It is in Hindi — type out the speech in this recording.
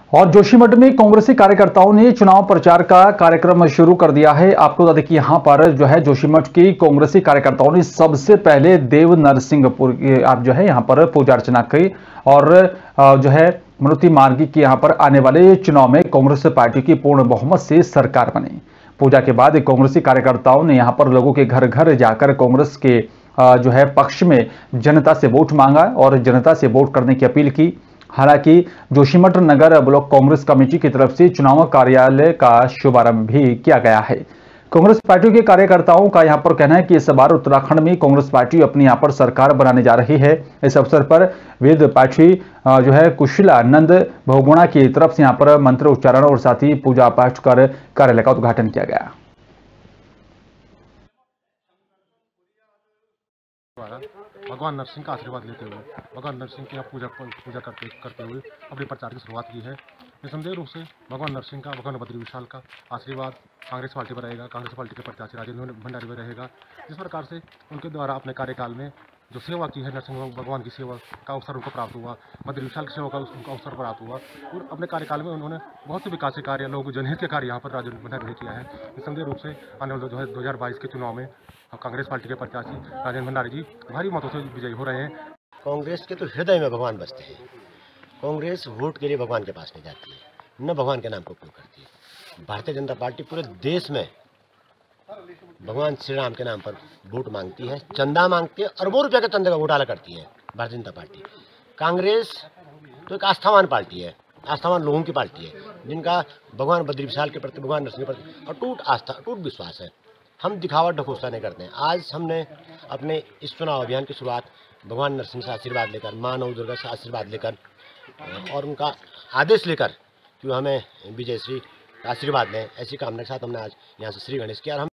और जोशीमठ में कांग्रेसी कार्यकर्ताओं ने चुनाव प्रचार का कार्यक्रम शुरू कर दिया है। आपको बता दें कि यहां पर जो है जोशीमठ की कांग्रेसी कार्यकर्ताओं ने सबसे पहले देव नरसिंहपुर की आप जो है यहां पर पूजा अर्चना की और जो है मनुति मार्गी की यहां पर आने वाले चुनाव में कांग्रेस पार्टी की पूर्ण बहुमत से सरकार बनी। पूजा के बाद कांग्रेसी कार्यकर्ताओं ने यहां पर लोगों के घर घर जाकर कांग्रेस के जो है पक्ष में जनता से वोट मांगा और जनता से वोट करने की अपील की। हालांकि जोशीमठ नगर ब्लॉक कांग्रेस कमेटी की तरफ से चुनाव कार्यालय का शुभारंभ भी किया गया है। कांग्रेस पार्टी के कार्यकर्ताओं का यहां पर कहना है कि इस बार उत्तराखंड में कांग्रेस पार्टी अपनी यहां पर सरकार बनाने जा रही है। इस अवसर पर वेद पाठी जो है कुशिलानंद बहुगुणा की तरफ से यहां पर मंत्र उच्चारण और साथ ही पूजा पाठ कर कार्यालय का उद्घाटन किया गया। भगवान नरसिंह का आशीर्वाद लेते हुए भगवान नरसिंह की पूजा करते हुए अपने प्रचार की शुरुआत की है। निसंदेह रूप से भगवान नरसिंह का, भगवान बद्री विशाल का आशीर्वाद कांग्रेस पार्टी पर रहेगा। कांग्रेस पार्टी के प्रत्याशी राजेंद्र भंडारी पर रहेगा। जिस प्रकार से उनके द्वारा अपने कार्यकाल में जो सेवा की है, नरसिंह भगवान की सेवा का अवसर उनको प्राप्त हुआ, बद्री विशाल की सेवा का उनको अवसर प्राप्त हुआ और अपने कार्यकाल में उन्होंने बहुत से विकास कार्य, लोग जनहित के कार्य यहाँ पर राजेंद्र भंडारी ने किया है। निसंदेह रूप से आने वाले 2022 के चुनाव में कांग्रेस पार्टी के प्रत्याशी राजेंद्र भंडारी जी भारी मतों से विजयी हो रहे हैं। कांग्रेस के तो हृदय में भगवान बसते हैं। कांग्रेस वोट के लिए भगवान के पास नहीं जाती है, न भगवान के नाम को उपयोग करती है। भारतीय जनता पार्टी पूरे देश में भगवान श्री राम के नाम पर वोट मांगती है, चंदा मांगती है, अरबों रुपये के चंदे का घोटाला करती है भारतीय जनता पार्टी। कांग्रेस तो एक आस्थावान पार्टी है, आस्थावान लोगों की पार्टी है, जिनका भगवान बद्री विशाल के प्रति, भगवान नरसिंह के प्रति अटूट आस्था, अटूट विश्वास है। हम दिखावट ढकोसला नहीं करते हैं। आज हमने अपने इस चुनाव अभियान की शुरुआत भगवान नरसिंह से आशीर्वाद लेकर, माँ नव दुर्गा से आशीर्वाद लेकर और उनका आदेश लेकर कि हमें विजयश्री का आशीर्वाद दें, ऐसी कामना के साथ हमने आज यहाँ से श्री गणेश किया। और हम